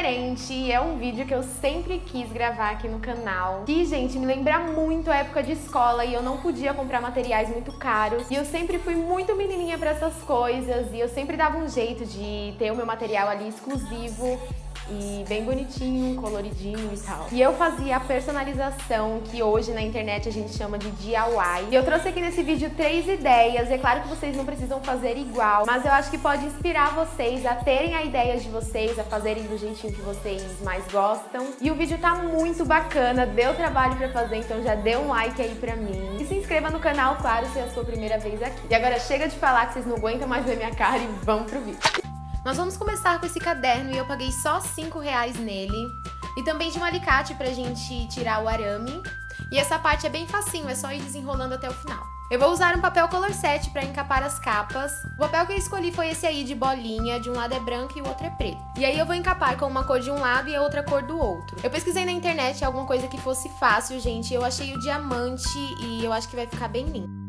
diferente, é um vídeo que eu sempre quis gravar aqui no canal. Que, gente, me lembra muito a época de escola e eu não podia comprar materiais muito caros. E eu sempre fui muito menininha pra essas coisas e eu sempre dava um jeito de ter o meu material ali exclusivo e bem bonitinho, coloridinho e tal. E eu fazia a personalização, que hoje na internet a gente chama de DIY. E eu trouxe aqui nesse vídeo 3 ideias. É claro que vocês não precisam fazer igual, mas eu acho que pode inspirar vocês a terem a ideia de vocês, a fazerem do jeitinho que vocês mais gostam. E o vídeo tá muito bacana, deu trabalho pra fazer, então já dê um like aí pra mim. E se inscreva no canal, claro, se é a sua primeira vez aqui. E agora chega de falar que vocês não aguentam mais ver minha cara e vamos pro vídeo. Nós vamos começar com esse caderno e eu paguei só R$5 nele. E também de um alicate pra gente tirar o arame. E essa parte é bem facinho, é só ir desenrolando até o final. Eu vou usar um papel color 7 pra encapar as capas. O papel que eu escolhi foi esse aí de bolinha, de um lado é branco e o outro é preto. E aí eu vou encapar com uma cor de um lado e a outra cor do outro. Eu pesquisei na internet alguma coisa que fosse fácil, gente. Eu achei o diamante e eu acho que vai ficar bem lindo.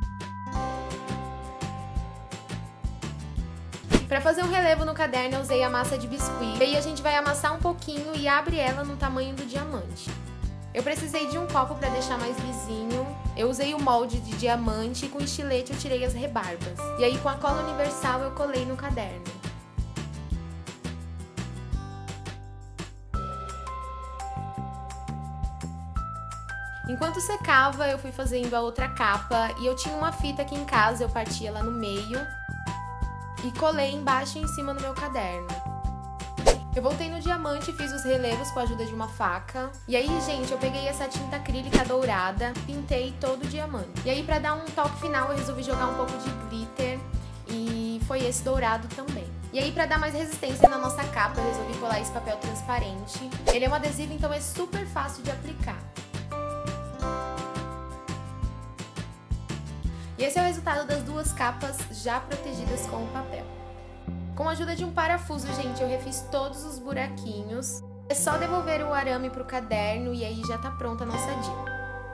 Para fazer um relevo no caderno eu usei a massa de biscuit. E aí a gente vai amassar um pouquinho e abre ela no tamanho do diamante. Eu precisei de um copo para deixar mais lisinho. Eu usei o molde de diamante e com estilete eu tirei as rebarbas. E aí com a cola universal eu colei no caderno. Enquanto secava eu fui fazendo a outra capa e eu tinha uma fita aqui em casa, eu parti ela no meio e colei embaixo e em cima no meu caderno. Eu voltei no diamante e fiz os relevos com a ajuda de uma faca. E aí, gente, eu peguei essa tinta acrílica dourada, pintei todo o diamante. E aí, pra dar um toque final, eu resolvi jogar um pouco de glitter e foi esse dourado também. E aí, pra dar mais resistência na nossa capa, eu resolvi colar esse papel transparente. Ele é um adesivo, então é super fácil de aplicar. E esse é o resultado das duas capas já protegidas com o papel. Com a ajuda de um parafuso, gente, eu refiz todos os buraquinhos. É só devolver o arame pro caderno e aí já tá pronta a nossa dica.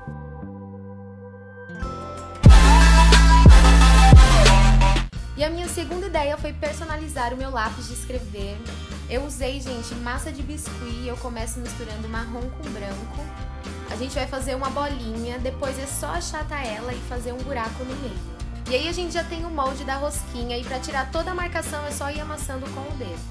E a minha segunda ideia foi personalizar o meu lápis de escrever. Eu usei, gente, massa de biscuit, eu começo misturando marrom com branco. A gente vai fazer uma bolinha, depois é só achatar ela e fazer um buraco no meio. E aí a gente já tem o molde da rosquinha e pra tirar toda a marcação é só ir amassando com o dedo.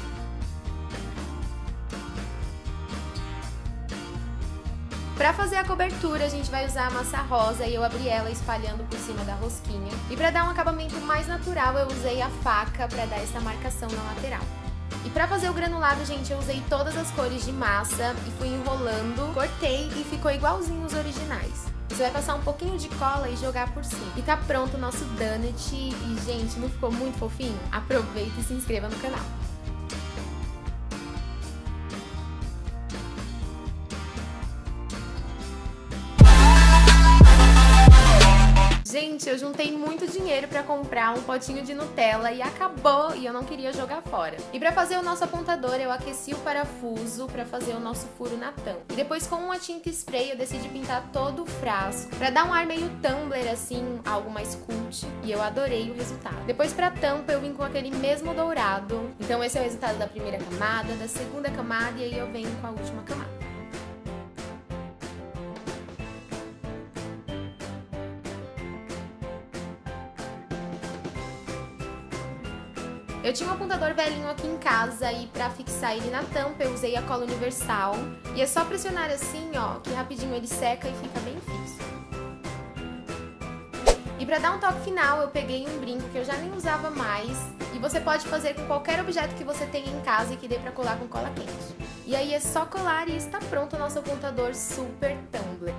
Pra fazer a cobertura a gente vai usar a massa rosa e eu abri ela espalhando por cima da rosquinha. E pra dar um acabamento mais natural eu usei a faca pra dar essa marcação na lateral. E pra fazer o granulado, gente, eu usei todas as cores de massa e fui enrolando, cortei e ficou igualzinho os originais. Você vai passar um pouquinho de cola e jogar por cima. E tá pronto o nosso donut e, gente, não ficou muito fofinho? Aproveita e se inscreva no canal. Gente, eu juntei muito dinheiro pra comprar um potinho de Nutella e acabou e eu não queria jogar fora. E pra fazer o nosso apontador eu aqueci o parafuso pra fazer o nosso furo na tampa. E depois com uma tinta spray eu decidi pintar todo o frasco pra dar um ar meio Tumblr assim, algo mais cult. E eu adorei o resultado. Depois pra tampa eu vim com aquele mesmo dourado. Então esse é o resultado da primeira camada, da segunda camada e aí eu venho com a última camada. Eu tinha um apontador velhinho aqui em casa e pra fixar ele na tampa eu usei a cola universal. E é só pressionar assim, ó, que rapidinho ele seca e fica bem fixo. E pra dar um toque final eu peguei um brinco que eu já nem usava mais. E você pode fazer com qualquer objeto que você tenha em casa e que dê pra colar com cola quente. E aí é só colar e está pronto o nosso apontador super Tumblr.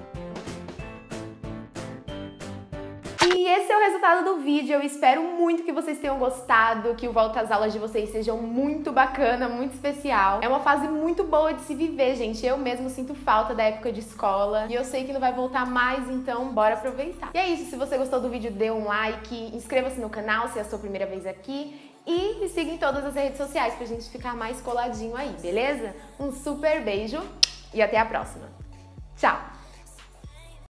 E esse é o resultado do vídeo, eu espero muito que vocês tenham gostado, que o volta às aulas de vocês sejam muito bacana, muito especial. É uma fase muito boa de se viver, gente, eu mesmo sinto falta da época de escola e eu sei que não vai voltar mais, então bora aproveitar. E é isso, se você gostou do vídeo, dê um like, inscreva-se no canal se é a sua primeira vez aqui e me siga em todas as redes sociais pra gente ficar mais coladinho aí, beleza? Um super beijo e até a próxima. Tchau!